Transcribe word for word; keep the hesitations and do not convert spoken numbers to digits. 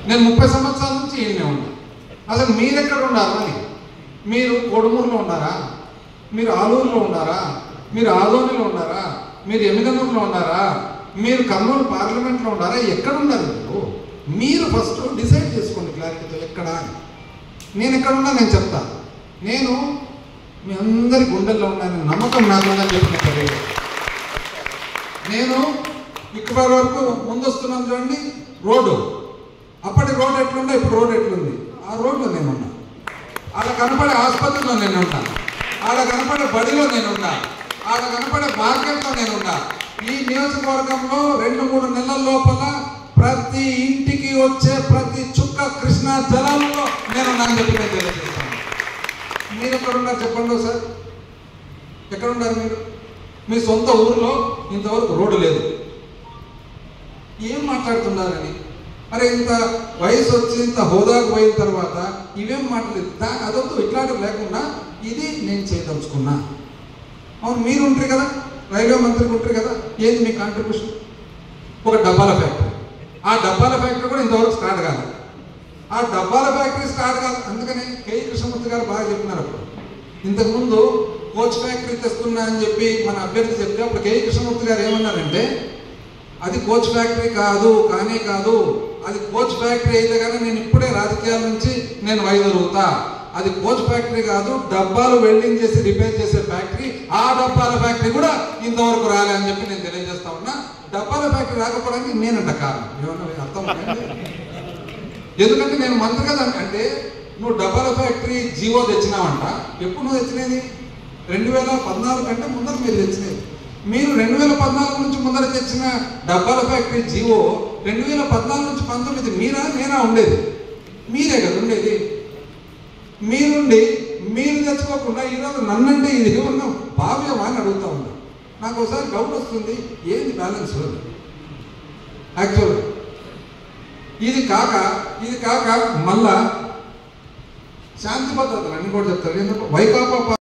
నేను ముప్పై సంవత్సరాల నుంచి ఈయనే ఉన్నా. అసలు మీరు ఎక్కడ ఉన్నారు అని? మీరు కొడుమూరులో ఉన్నారా? మీరు ఆలూరులో ఉన్నారా? మీరు ఆదోనిలో ఉన్నారా? మీరు ఎమిగనూరులో ఉన్నారా? మీరు కర్నూలు పార్లమెంట్లో ఉన్నారా? ఎక్కడున్నారు మీరు? మీరు ఫస్ట్ డిసైడ్ చేసుకోండి క్లారిటీతో ఎక్కడ అని. నేను ఎక్కడున్నా నేను చెప్తా. నేను మీ అందరి గుండెల్లో ఉన్నాను, నమ్మకం నాకు ఉందని చెప్పిన నేను ఇక్కడ వరకు ముందు వస్తున్నాను చూడండి. రోడ్డు అప్పటి రోడ్ ఎట్లుండే ఇప్పుడు రోడ్ ఎట్లుంది, ఆ రోడ్లో నేనున్నా. ఆడ కనపడే ఆసుపత్రిలో నేనున్నా, ఆడ కనపడే బడిలో నేనున్నా, ఆడ కనపడే మార్కెట్లో నేనున్నా. ఈ నియోజకవర్గంలో రెండు మూడు నెలల లోపల ప్రతి ఇంటికి వచ్చే ప్రతి చుక్క కృష్ణా జలాల్లో నేను నాకు చెప్పి నేను తెలియజేస్తాను. మీరు ఎక్కడున్నారు చెప్పండి సార్? ఎక్కడున్నారు మీరు? మీ సొంత ఊరిలో ఇంతవరకు రోడ్డు లేదు. ఏం మాట్లాడుతున్నారని? అరే ఇంత వయసు వచ్చి ఇంత హోదాకు పోయిన తర్వాత ఇవేం మాట్లాడలేదు. దా అదొద్దు, ఇట్లాంటివి లేకుండా ఇది నేను చేయదలుచుకున్నా. అవును, మీరు ఉంటారు కదా, రైల్వే మంత్రికి ఉంటారు కదా, ఏది మీ కాంట్రిబ్యూషన్? ఒక డబ్బాల ఫ్యాక్టరీ. ఆ డబ్బాల ఫ్యాక్టరీ కూడా ఇంతవరకు స్టార్ట్ కాదు. ఆ డబ్బాల ఫ్యాక్టరీ స్టార్ట్ కాదు. అందుకని కే కృష్ణమూర్తి గారు బాగా చెప్పినారు. అప్పుడు ఇంతకుముందు కోచ్ ఫ్యాక్టరీ తెస్తున్నా అని చెప్పి మన అభ్యర్థి చెప్తే అప్పుడు కే కృష్ణమూర్తి గారు ఏమన్నారంటే, అది కోచ్ ఫ్యాక్టరీ కాదు, కానీ కాదు, అది కోచ్ ఫ్యాక్టరీ అయితే కానీ నేను ఇప్పుడే రాజకీయాల నుంచి నేను వైదొలుగుతా. అది కోచ్ ఫ్యాక్టరీ కాదు, డబ్బాలు వెల్డింగ్ చేసి రిపేర్ చేసే ఫ్యాక్టరీ. ఆ డబ్బాల ఫ్యాక్టరీ కూడా ఇంతవరకు రాలే అని చెప్పి నేను తెలియజేస్తా ఉన్నా. డబ్బాల ఫ్యాక్టరీ రాకపోవడానికి నేనంట కారణం. ఏమన్నా అర్థం? ఎందుకంటే నేను మంత్రి కదా. అంటే నువ్వు డబ్బాల ఫ్యాక్టరీ జీవో తెచ్చినావంట. ఎప్పుడు నువ్వు తెచ్చినది? రెండు వేల పద్నాలుగు కంటే ముందర మీరు తెచ్చినది. మీరు రెండు వేల పద్నాలుగు నుంచి ముందర తెచ్చిన డబ్బాల ఫ్యాక్టరీ జీవో రెండు వేల పద్నాలుగు నుంచి పంతొమ్మిది మీరా నేనా ఉండేది? మీరే కదా ఉండేది. మీరుండి మీరు తెచ్చుకోకుండా ఈరోజు నన్నంటే ఇది ఏమన్నా భావ్యమా అని అడుగుతా ఉన్నా. నాకు ఒకసారి డౌట్ వస్తుంది, ఏంది బ్యాలెన్స్ యాక్చువల్గా? ఇది కాక ఇది కాక మళ్ళా శాంతి భద్రతలు అన్ని కూడా చెప్తారు. ఎందుకు వైకాపా